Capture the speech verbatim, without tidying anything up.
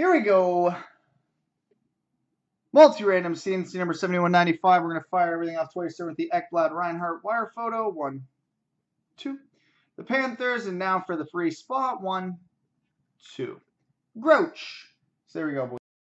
Here we go. Multi-random C and C number seventy-one ninety-five. We're going to fire everything off twice there with the Ekblad Reinhardt wire photo. One, two. The Panthers, and now for the free spot. One, two. Grouch. So there we go, boys.